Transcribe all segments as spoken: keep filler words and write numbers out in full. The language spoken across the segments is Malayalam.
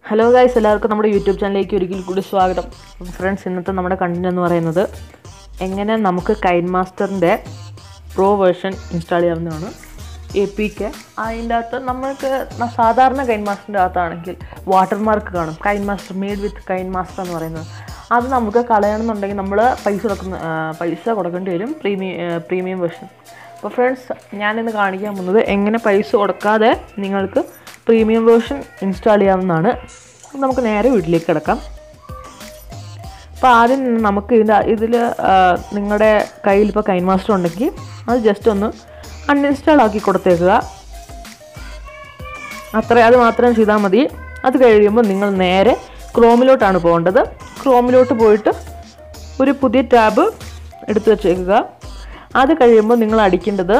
ഹലോ ഗൈസ്, എല്ലാവർക്കും നമ്മുടെ യൂട്യൂബ് ചാനലിലേക്ക് ഒരിക്കൽ കൂടി സ്വാഗതം. ഫ്രണ്ട്സ്, ഇന്നത്തെ നമ്മുടെ കണ്ടന്റ് എന്ന് പറയുന്നത് എങ്ങനെ നമുക്ക് കൈൻമാസ്റ്ററിൻ്റെ പ്രോ വേർഷൻ ഇൻസ്റ്റാൾ ചെയ്യാവുന്നതാണ്. എ പി കെ അതിൻ്റെ അകത്ത് നമ്മൾക്ക് സാധാരണ കൈൻമാസ്റ്ററിൻ്റെ അകത്താണെങ്കിൽ വാട്ടർമാർക്ക് കാണും. കൈൻമാസ്റ്റർ മെയ്ഡ് വിത്ത് കൈൻമാസ്റ്റർ എന്ന് പറയുന്നത് അത് നമുക്ക് കളയണമെന്നുണ്ടെങ്കിൽ നമ്മൾ പൈസ കൊടുക്കുന്ന പൈസ കൊടുക്കേണ്ടി വരും, പ്രീമിയം പ്രീമിയം വേർഷൻ. അപ്പോൾ ഫ്രണ്ട്സ്, ഞാനിന്ന് കാണിക്കാൻ പോകുന്നത് എങ്ങനെ പൈസ കൊടുക്കാതെ നിങ്ങൾക്ക് പ്രീമിയം വേർഷൻ ഇൻസ്റ്റാൾ ചെയ്യാവുന്നതാണ്. നമുക്ക് നേരെ വീട്ടിലേക്ക് കിടക്കാം. അപ്പോൾ ആദ്യം നമുക്ക് ഇതിൻ്റെ ഇതിൽ നിങ്ങളുടെ കയ്യിൽ ഇപ്പോൾ കൈൻമാസ്റ്റർ ഉണ്ടെങ്കിൽ അത് ജസ്റ്റ് ഒന്ന് അൺഇൻസ്റ്റാൾ ആക്കി കൊടുത്തേക്കുക. അത്ര അത് മാത്രം ചെയ്താൽ മതി. അത് കഴിയുമ്പോൾ നിങ്ങൾ നേരെ ക്രോമിലോട്ടാണ് പോകേണ്ടത്. ക്രോമിലോട്ട് പോയിട്ട് ഒരു പുതിയ ടാബ് എടുത്ത് വെച്ചേക്കുക. അത് കഴിയുമ്പോൾ നിങ്ങൾ അടിക്കേണ്ടത്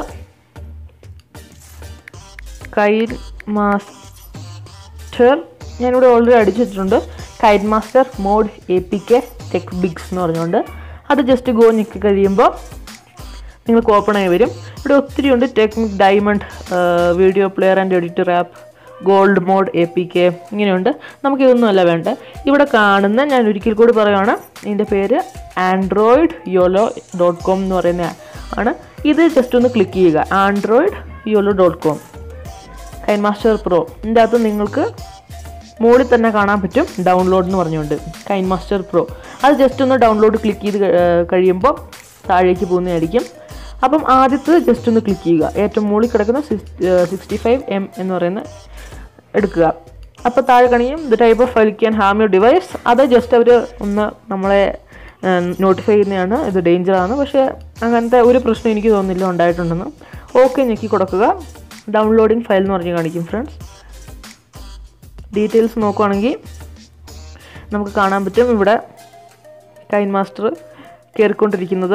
കൈൻമാസ്റ്റർ, ഞാനിവിടെ ഓൾറെഡി അടിച്ചു വെച്ചിട്ടുണ്ട്, KineMaster mod A P K tech bigs എന്ന് പറഞ്ഞുകൊണ്ട്. അത് ജസ്റ്റ് ഗോ ഞെക്കി കഴിയുമ്പോൾ നിങ്ങൾക്ക് ഓപ്പൺ ആയി വരും. ഇവിടെ ഒത്തിരി ഉണ്ട്. Technique, diamond, video player and editor app, gold mod, A P K, ഇങ്ങനെയുണ്ട്. നമുക്കിതൊന്നുമല്ല വേണ്ടത്. ഇവിടെ കാണുന്ന, ഞാൻ ഒരിക്കൽ കൂടി പറയുകയാണ്, ഇതിൻ്റെ പേര് ആൻഡ്രോയിഡ് യോലോ ഡോട്ട് കോം എന്ന് പറയുന്ന ആണ്. ഇത് ജസ്റ്റ് ഒന്ന് ക്ലിക്ക് ചെയ്യുക. Android yolo dot com KineMaster pro. ഇതിൻ്റെ അകത്ത് നിങ്ങൾക്ക് മോഡിൽ തന്നെ കാണാൻ പറ്റും ഡൗൺലോഡ് എന്ന് പറഞ്ഞുകൊണ്ട് കൈൻമാസ്റ്റർ പ്രോ. അത് ജസ്റ്റ് ഒന്ന് ഡൗൺലോഡ് ക്ലിക്ക് ചെയ്ത് കഴിയുമ്പോൾ താഴേക്ക് പോകുന്നതായിരിക്കും. അപ്പം ആദ്യത്തെ ജസ്റ്റ് ഒന്ന് ക്ലിക്ക് ചെയ്യുക. ഏറ്റവും മുകളിൽ കിടക്കുന്ന സിക്സ്റ്റി ഫൈവ് എം എന്ന് പറയുന്ന എടുക്കുക. അപ്പോൾ താഴെ കാണിക്കും the type of file can harm your device. അത് ജസ്റ്റ് അവർ ഒന്ന് നമ്മളെ നോട്ടിഫൈ ചെയ്യുന്നതാണ്, ഇത് ഡേഞ്ചറാണ്. പക്ഷേ അങ്ങനത്തെ ഒരു പ്രശ്നം എനിക്ക് തോന്നുന്നില്ല ഉണ്ടായിട്ടുണ്ടെന്ന്. ഓക്കെ ഞെക്കി കൊടുക്കുക. ഡൗൺലോഡിങ് ഫയൽ എന്ന് പറഞ്ഞ് കാണിക്കും. ഫ്രണ്ട്സ്, ഡീറ്റെയിൽസ് നോക്കുകയാണെങ്കിൽ നമുക്ക് കാണാൻ പറ്റും ഇവിടെ കൈൻമാസ്റ്റർ കയറിക്കൊണ്ടിരിക്കുന്നത്.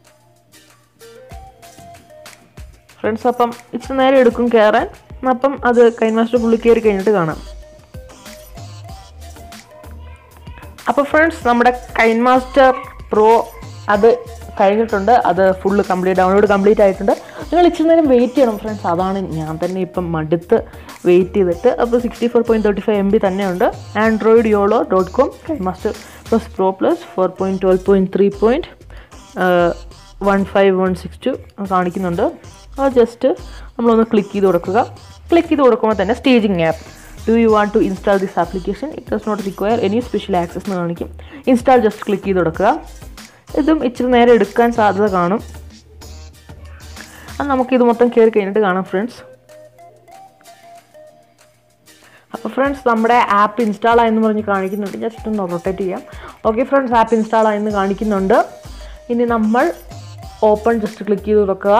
ഫ്രണ്ട്സ്, അപ്പം ഇച്ചിരി നേരം എടുക്കും കയറാൻ. അപ്പം അത് കൈൻമാസ്റ്റർ ഫുള്ളി കയറി കഴിഞ്ഞിട്ട് കാണാം. അപ്പോൾ ഫ്രണ്ട്സ്, നമ്മുടെ കൈൻമാസ്റ്റർ പ്രോ അത് കഴിഞ്ഞിട്ടുണ്ട്. അത് ഫുള്ള് കംപ്ലീറ്റ് ഡൗൺലോഡ് കംപ്ലീറ്റ് ആയിട്ടുണ്ട്. നിങ്ങൾ ഇച്ചിരി നേരം വെയിറ്റ് ചെയ്യണം ഫ്രണ്ട്സ്. അതാണ് ഞാൻ തന്നെ ഇപ്പം മടുത്ത് വെയിറ്റ് ചെയ്തിട്ട്. അപ്പോൾ sixty four point thirty five M B തന്നെയുണ്ട്. Android yolo dot com KineMaster plus pro plus four point twelve point three point one five one six two കാണിക്കുന്നുണ്ട്. അത് ജസ്റ്റ് നമ്മളൊന്ന് ക്ലിക്ക് ചെയ്ത് കൊടുക്കുക. ക്ലിക്ക് ചെയ്ത് കൊടുക്കുമ്പോൾ തന്നെ staging app, do you want to install this application, it does not require any special access എന്ന് കാണിക്കും. ഇൻസ്റ്റാൾ ജസ്റ്റ് ക്ലിക്ക് ചെയ്ത് കൊടുക്കുക. ഇതും ഇച്ചിരി നേരം എടുക്കാൻ സാധ്യത കാണും. അത് നമുക്കിത് മൊത്തം കയറി കഴിഞ്ഞിട്ട് കാണാം ഫ്രണ്ട്സ്. അപ്പോൾ ഫ്രണ്ട്സ്, നമ്മുടെ ആപ്പ് ഇൻസ്റ്റാൾ ആയെന്ന് പറഞ്ഞ് കാണിക്കുന്നുണ്ട്. ജസ്റ്റ് ഒന്ന് റൊട്ടേറ്റ് ചെയ്യാം. ഓക്കെ ഫ്രണ്ട്സ്, ആപ്പ് ഇൻസ്റ്റാൾ ആയെന്ന് കാണിക്കുന്നുണ്ട്. ഇനി നമ്മൾ ഓപ്പൺ ജസ്റ്റ് ക്ലിക്ക് ചെയ്ത് കൊടുക്കുക.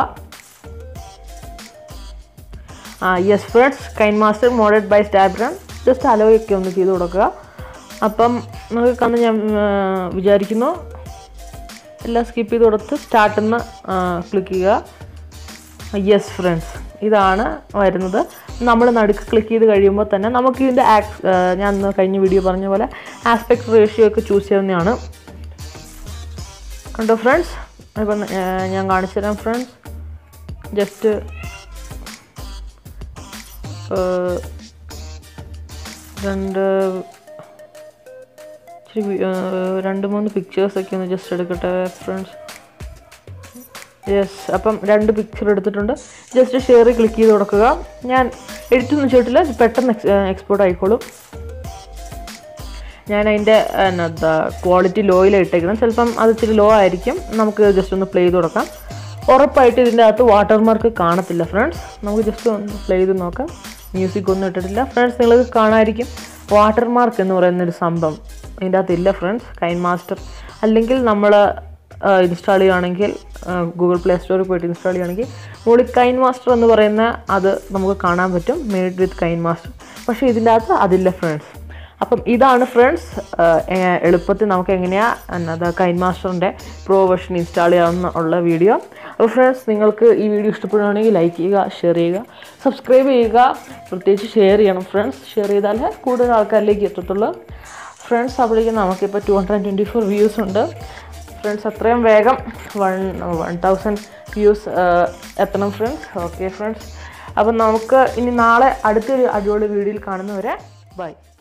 ആ yes friends, KineMaster modded by സ്റ്റാബ്രാൻ, ജസ്റ്റ് അലോയൊക്കെ ഒന്ന് ചെയ്ത് കൊടുക്കുക. അപ്പം നമുക്ക് കണ്ട് ഞാൻ വിചാരിക്കുന്നു. എല്ലാം സ്കിപ്പ് ചെയ്ത് കൊടുത്ത് സ്റ്റാർട്ടെന്ന് ക്ലിക്ക് ചെയ്യുക. യെസ് ഫ്രണ്ട്സ്, ഇതാണ് വരുന്നത്. നമ്മൾ നടുക്ക് ക്ലിക്ക് ചെയ്ത് കഴിയുമ്പോൾ തന്നെ നമുക്ക് ഇതിൻ്റെ ആക്സ് ഞാൻ കഴിഞ്ഞ വീഡിയോ പറഞ്ഞ പോലെ ആസ്പെക്ട് റേഷ്യോ ഒക്കെ ചൂസ് ചെയ്യുന്നതാണ്. കണ്ടോ ഫ്രണ്ട്സ്? ഇപ്പം ഞാൻ കാണിച്ചു തരാം ഫ്രണ്ട്സ്. ജസ്റ്റ് രണ്ട് രണ്ട് മൂന്ന് പിക്ചേഴ്സൊക്കെ ഒന്ന് ജസ്റ്റ് എടുക്കട്ടെ ഫ്രണ്ട്സ്. യെസ്, അപ്പം രണ്ട് പിക്ചർ എടുത്തിട്ടുണ്ട്. ജസ്റ്റ് ഷെയർ ക്ലിക്ക് ചെയ്ത് കൊടുക്കുക. ഞാൻ എഡിറ്റൊന്നും ചെയ്തിട്ടില്ല, പെട്ടെന്ന് എക്സ് എക്സ്പോർട്ട് ആയിക്കോളും. ഞാൻ അതിൻ്റെ എന്താ ക്വാളിറ്റി ലോയിലാണ് ഇട്ടേക്കണം. ചിലപ്പം അത് ഇച്ചിരി ലോ ആയിരിക്കും. നമുക്ക് ജസ്റ്റ് ഒന്ന് പ്ലേ ചെയ്ത് കൊടുക്കാം. ഉറപ്പായിട്ട് ഇതിൻ്റെ അകത്ത് വാട്ടർമാർക്ക് കാണത്തില്ല ഫ്രണ്ട്സ്. നമുക്ക് ജസ്റ്റ് ഒന്ന് പ്ലേ ചെയ്ത് നോക്കാം. മ്യൂസിക് ഒന്നും ഇട്ടിട്ടില്ല ഫ്രണ്ട്സ്. നിങ്ങൾക്ക് കാണാമായിരിക്കും വാട്ടർമാർക്ക് എന്ന് പറയുന്നൊരു സംഭവം ഇതിൻ്റെ അകത്തില്ല ഫ്രണ്ട്സ്. കൈൻമാസ്റ്റർ അല്ലെങ്കിൽ നമ്മൾ ഇൻസ്റ്റാൾ ചെയ്യുകയാണെങ്കിൽ ഗൂഗിൾ പ്ലേ സ്റ്റോറിൽ പോയിട്ട് ഇൻസ്റ്റാൾ ചെയ്യുകയാണെങ്കിൽ മുകളിൽ കൈൻമാസ്റ്റർ എന്ന് പറയുന്ന അത് നമുക്ക് കാണാൻ പറ്റും, മെയ്ഡ് വിത്ത് കൈൻമാസ്റ്റർ. പക്ഷേ ഇതിൻ്റെ അകത്ത് അതില്ല ഫ്രണ്ട്സ്. അപ്പം ഇതാണ് ഫ്രണ്ട്സ് എളുപ്പത്തിൽ നമുക്ക് എങ്ങനെയാണ് എന്നത് കൈൻമാസ്റ്ററിൻ്റെ പ്രോ വേർഷൻ ഇൻസ്റ്റാൾ ചെയ്യാവുന്ന ഉള്ള വീഡിയോ. അപ്പോൾ ഫ്രണ്ട്സ്, നിങ്ങൾക്ക് ഈ വീഡിയോ ഇഷ്ടപ്പെടുകയാണെങ്കിൽ ലൈക്ക് ചെയ്യുക, ഷെയർ ചെയ്യുക, സബ്സ്ക്രൈബ് ചെയ്യുക. പ്രത്യേകിച്ച് ഷെയർ ചെയ്യണം ഫ്രണ്ട്സ്. ഷെയർ ചെയ്താലേ കൂടുതൽ ആൾക്കാരിലേക്ക് എത്തത്തുള്ളൂ ഫ്രണ്ട്സ്. അപ്പോഴേക്കും നമുക്കിപ്പോൾ two hundred twenty four views ഉണ്ട് ഫ്രണ്ട്സ്. അത്രയും വേഗം വൺ വൺ തൗസൻഡ് വ്യൂസ് എത്തണം ഫ്രണ്ട്സ്. ഓക്കെ ഫ്രണ്ട്സ്, അപ്പം നമുക്ക് ഇനി നാളെ അടുത്തൊരു അടിപൊളി വീഡിയോയിൽ കാണുന്നവരെ ബൈ.